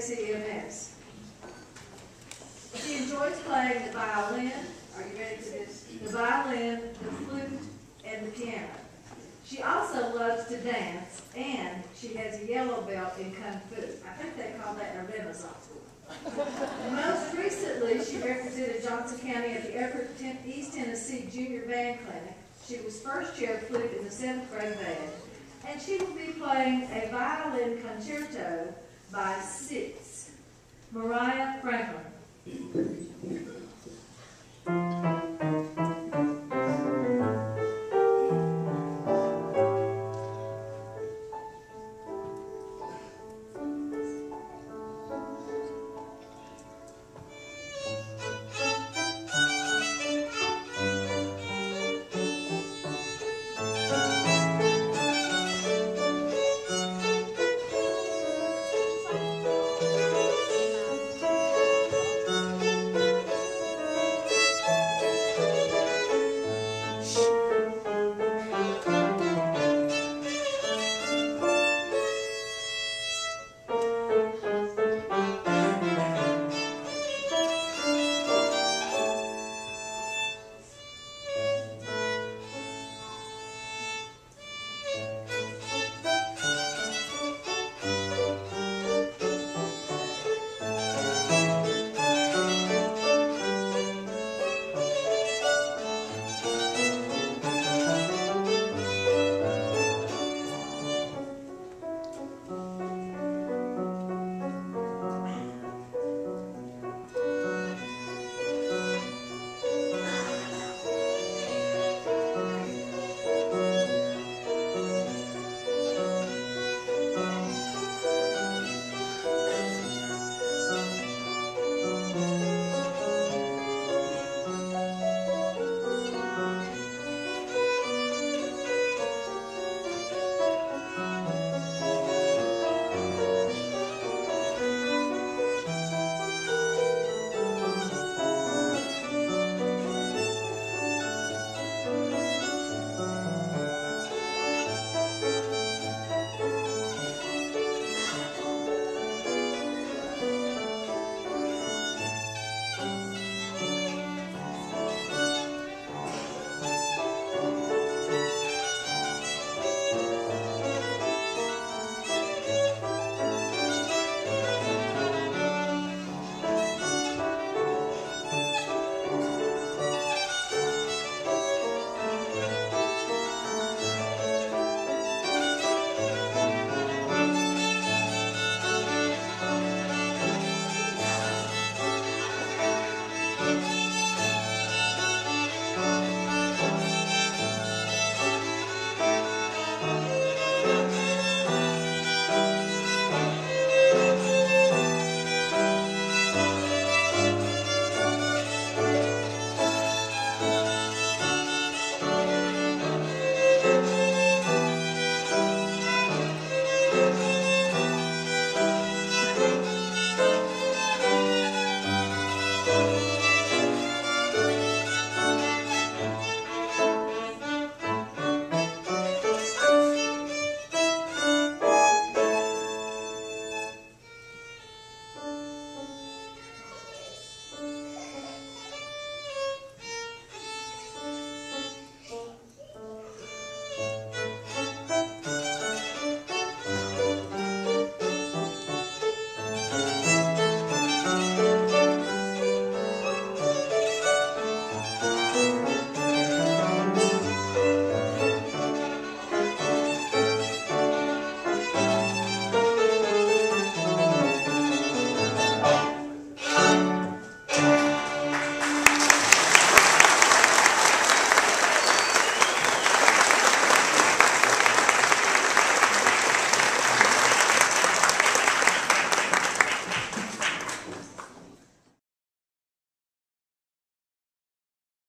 ACMS. She enjoys playing the violin, are you ready for this? The violin, the flute, and the piano. She also loves to dance, and she has a yellow belt in Kung Fu. I think they call that a Renaissance woman. Most recently, she represented Johnson County at the Upper East Tennessee Junior Band Clinic. She was first chair flute in the 7th grade band, and she will be playing a violin concerto by Seitz. Mariah Franklin.